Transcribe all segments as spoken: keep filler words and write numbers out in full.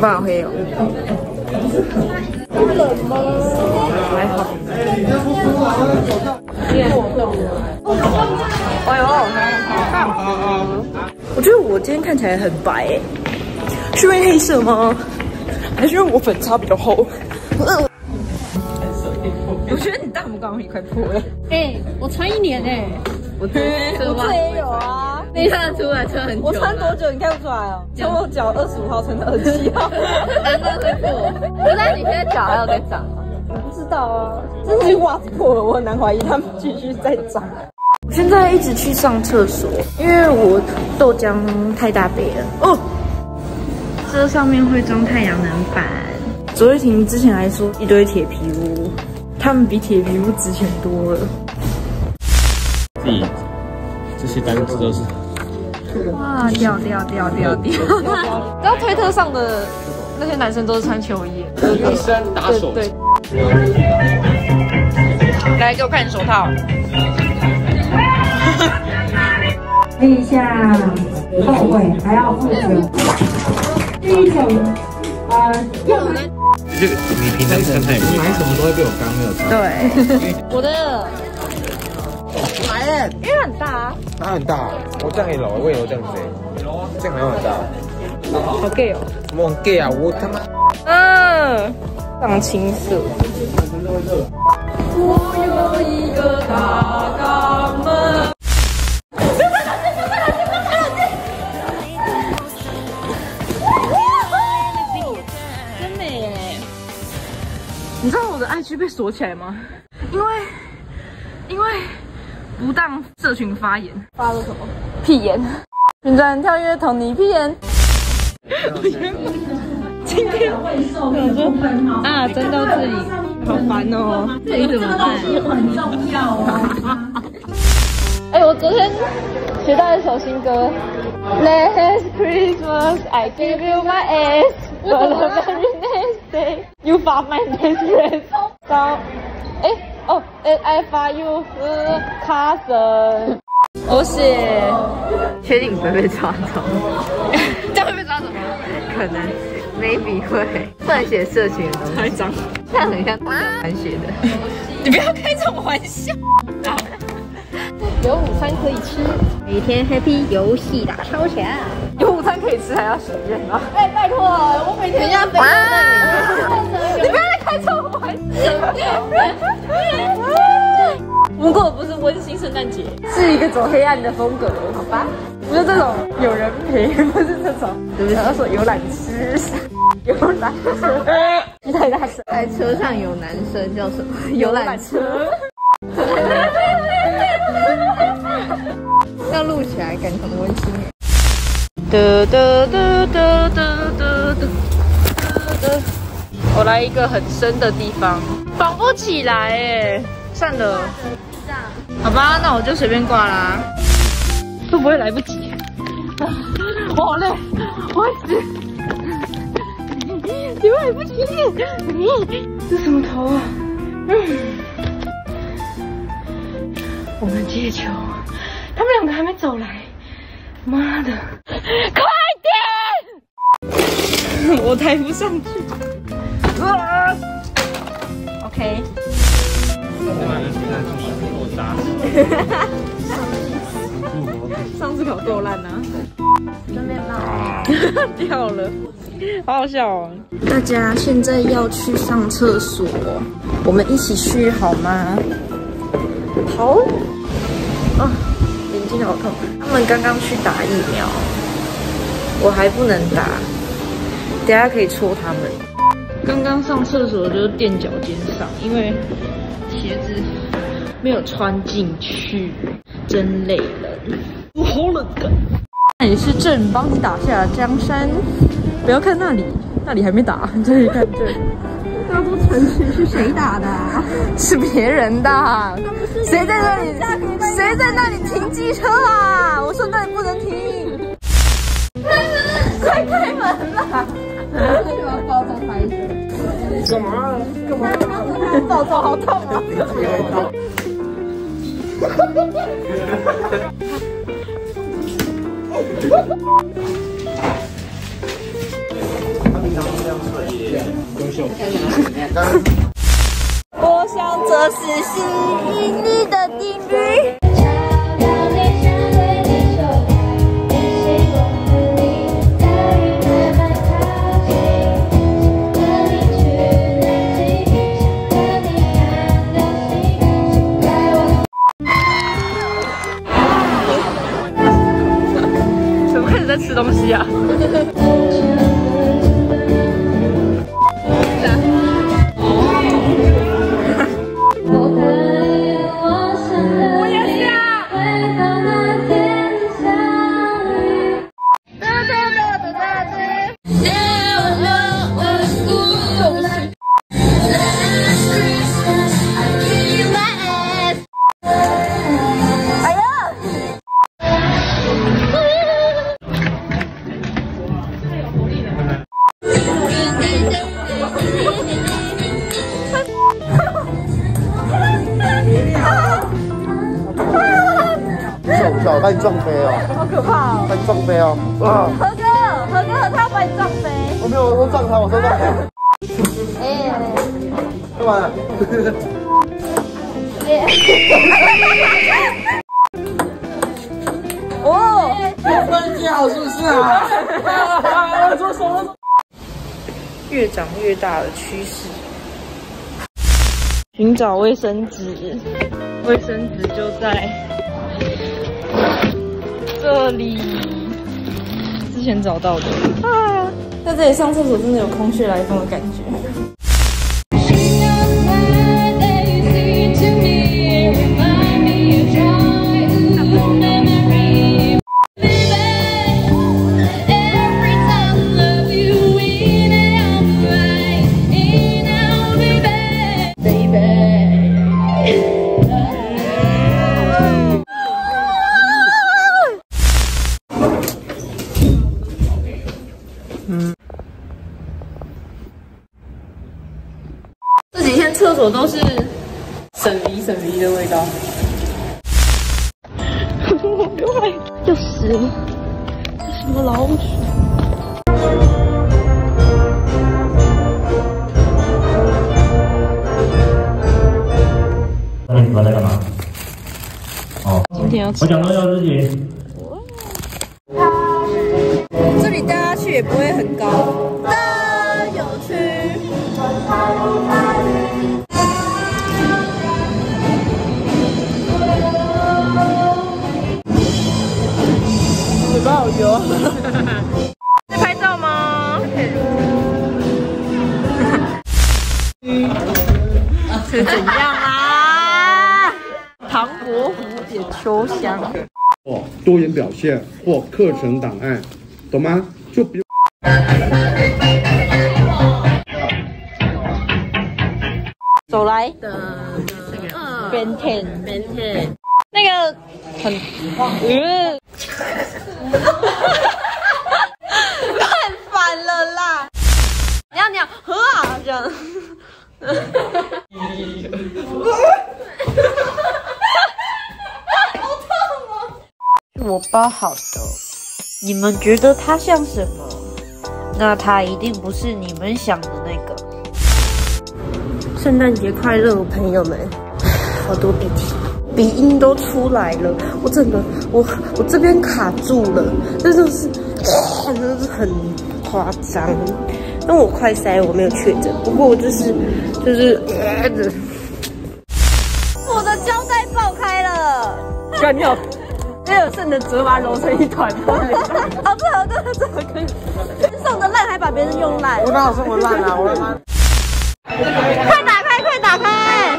办法黑哦。不冷吗？还好。哎呦，我觉得我今天看起来很白诶，是因为黑色吗？还是因为我粉擦比较厚？我觉得你大拇刚好也快破了。 哎、欸，我穿一年哎、欸， 我这我这也有啊。 你看得出来穿很久？ 我穿多久你看不出来哦？从我脚二十五号穿到二十七号， 难怪会破。那你现在脚还有在长吗？ 我不知道啊，真是袜子破了，我很难怀疑他们继续在长。我现在一直去上厕所，因为我豆浆太大杯了哦。这上面会装太阳能板。左玉婷之前还说一堆铁皮屋，他们比铁皮屋值钱多了。 自己这些单子都是。 哇，掉掉掉掉掉！然后推特上的那些男生都是穿球衣， 女生打手。 对对。来，给我看你手套。 看一下后卫还要负责。第一种，呃，用的。 这个你平常看太买什么都会被我刚没有擦。 对，我的来耶， 因为很大啊。 它很大，我这样也老，我也有这样子哎，这样还很大。 好 gay 哦。 什么很 gay 啊？我他妈。 嗯，藏青色。我有一个大肛门。真美耶！你知道我的 I G 被锁起来吗？因为因为不当社群发言。发了什么？屁言。旋转跳跃同你屁言。我原本今天想说啊，真到这里好烦哦，这里怎么办？很重要啊！哎，我昨天学到一首新歌 ，Last Christmas I gave you my ass, but the very next day you found my best friend. So, 哎哦，哎 I found you cousin. 我写，确定不会被抓走？这样会被抓走吗？可能 ，maybe 会。不能写色情的东西，太脏，这样很像难写的。你不要开这种玩笑。有午餐可以吃，每天 happy 游戏打超强。有午餐可以吃还要许愿吗？哎，拜托，我每天要被你不要再开这种玩笑。不过不是温馨圣诞节，是一个走黑暗的风格，好吧？不是这种有人陪，不是这种。对不对？他说游览车，游览车，你太大声。 在车上有男生叫什么？游览车。要录起来，感觉很温馨。 得得得得得得得得。我来一个很深的地方，绑不起来哎，算了。好吧，那我就随便挂啦。会不会来不及？我好累，我会死。你会来不及？这什么头啊？嗯。我们接球，他们两个还没走来。妈的，快点！我抬不上去。啊 OK。上次考够烂啊！ 顺便啦， 掉了，好好笑哦！大家现在要去上厕所，我们一起去好吗？好。啊，眼睛好痛。他们刚刚去打疫苗，我还不能打，等下可以戳他们。刚刚上厕所就是垫脚尖上，因为鞋子没有穿进去，真累人。我好冷的。那里是朕帮你打下江山，不要看那里，那里还没打，这里看这里。 高都城区是谁打的、啊？ 是别人的。谁在那里？谁在那里停机车啊？我说那里不能停。快开门啦！ 就要暴走拍摄。 干嘛？干嘛？ 暴走好痛啊！ 他平常优秀。 我想这是吸引力的定律。 怎么开始在吃东西啊？我也是啊！ 我把你撞飞哦！ 好可怕哦！ 把你撞飞哦！啊！ 何哥，何哥，他要把你撞飞。 我没有，我撞他，我说撞他。 哎， 干嘛？ 哦， 关系好是不是啊？做什么？ 越长越大的趋势。寻找卫生纸，卫生纸就在这里。之前找到的啊，在这里上厕所真的有空穴来风的感觉。 这几天厕所都是省梨省梨的味道。我刘海要死了，这什么老鼠？ 那你主要在干嘛？哦， 今天要吃。 我讲到要自己。 这里掉下去也不会很高的有趣。 嘴巴好油。在拍照吗？是怎样啊？唐伯虎点秋香。 或多元表现或课程档案，懂吗？就比如。 走来的Ben Ten Ben Ten 那个很嗯， 太烦了啦！尿尿喝啊这样。 我包好的，你们觉得它像什么？那它一定不是你们想的那个。 圣诞节快乐，朋友们！好多鼻涕，鼻音都出来了，我整个我我这边卡住了，这就是真的是很夸张。但我快筛，我没有确诊，不过我就是就是。呃、 我的胶带爆开了， 干掉。 那有剩的折把它揉成一团， 好对好对，这个可以。送的烂还把别人用烂， 我哪有送我烂啊？我他妈！ 快打开，快打开！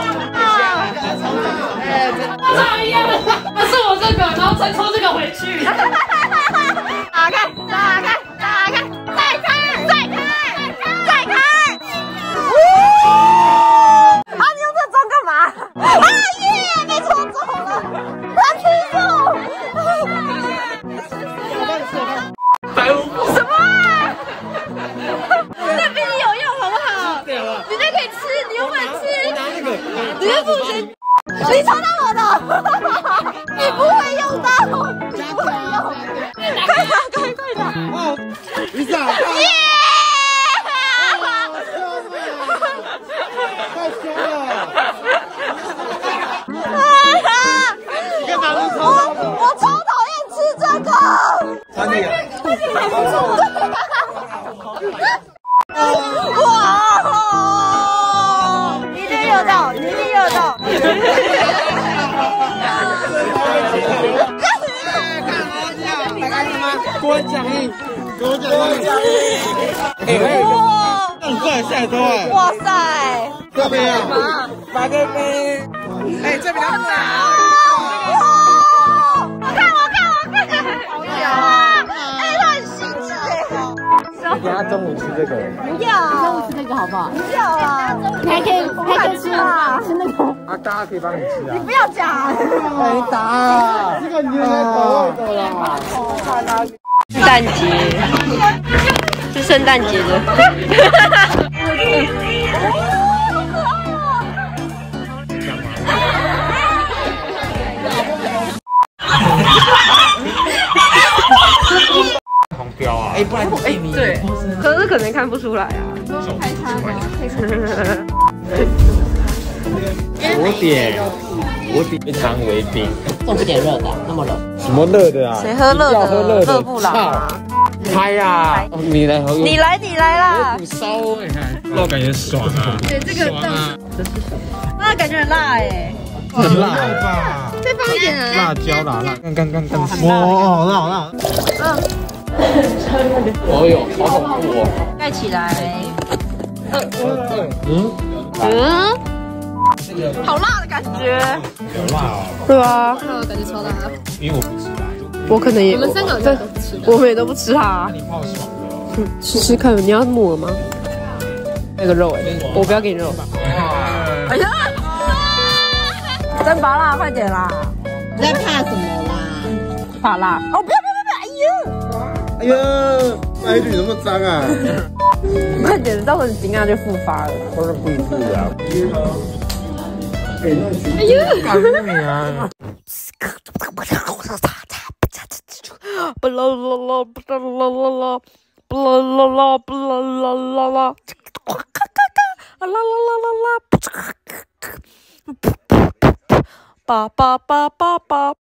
这一样的，那是我这个，然后再抽这个回去。 打开，打开，打开，再开，再开，再开！啊，你用这装干嘛？啊耶，被抽走了！他吃肉。 什么啊？这比你有用好不好？你这可以吃，你又会吃。我拿那个，你这不行。你抽到我的，你不会用到，你不会用。快打，快快打！ 哦，你打！耶！ 热到，你一定热到。 给我讲义，给我讲义。哇！很快下多哎！ 哇塞！ 这边啊，八个杯。哎，这比较大。 哇！我看，我看，我看。好呀！哎，他很细致哎。 等下中午吃这个。 不要。中午吃那个好不好？不要啊！你还可以，还可以吃啊，吃那个。 啊，大家可以帮你吃啊。 你不要讲。 没打。这个你有在口味的啦。 圣诞节是圣诞节的。 红标啊！哎，不然哎， 对，可是可能看不出来啊。 我点，我点一糖为冰。 这不点热的，那么冷。 什么热的啊？ 谁喝热的？ 喝热的， 热不了啊。 开呀！你来喝。 你来，你来啦！ 有股骚味，那感觉爽啊！ 对，这个爽啊！这是什么？啊，感觉很辣哎。 很辣吧？ 再放一点啊！ 辣椒啦，辣，干干干干。哇，好辣好辣！嗯。哦哟，好恐怖哦！ 盖起来。 嗯嗯。好辣的感觉。 好辣哦。 对啊。 感觉超辣。 因为我不吃辣。 我可能也。 我们三个都不吃。 我们也都不吃它。 你泡爽的。 嗯，吃吃看，你要抹吗？那个肉哎，我不要给你肉。哎呀！真拔辣，快点啦！ 你在怕什么啦？ 怕辣。哦，不要不要不要！哎呀！ 哎呀，那一句怎么脏啊？ 快点，到时候你惊讶就复发了。 都是不一致的。哎呀！搞你啊！ 不啦啦啦，不啦啦啦啦，不啦啦啦，不啦啦啦啦，咔咔咔，啦啦啦啦啦，叭叭叭叭叭。